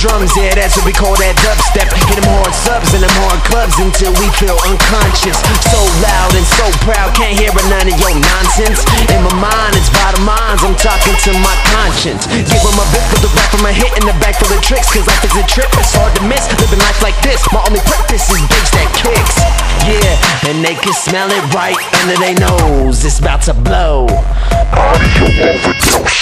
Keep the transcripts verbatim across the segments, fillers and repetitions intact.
drums, yeah, that's what we call that dubstep. Hit them hard subs and them hard clubs until we feel unconscious. So loud and so proud, can't hear none of your nonsense. In my mind, it's bottom lines, I'm talking to my conscience. Give them a bit for the rap from a hit in the back full of tricks, cause life is a trip, it's hard to miss. Living life like this, my only purpose is bass that kicks. Yeah, and they can smell it right under their nose. It's about to blow. Audio overdose.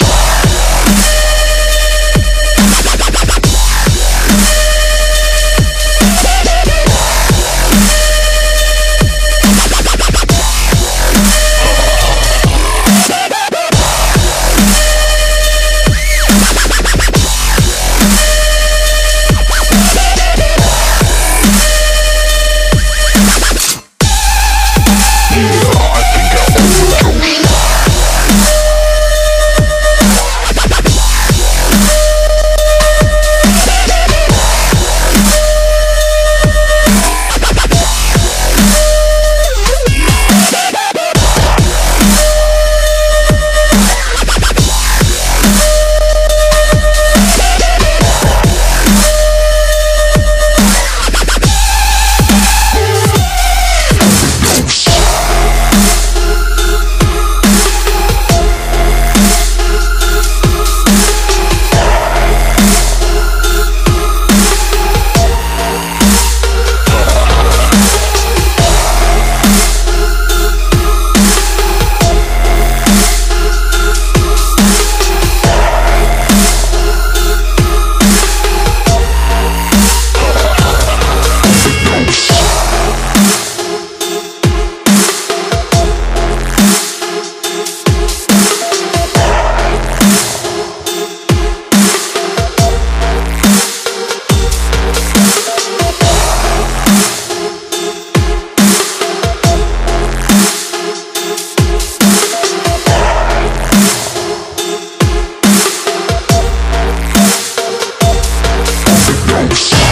Overdose.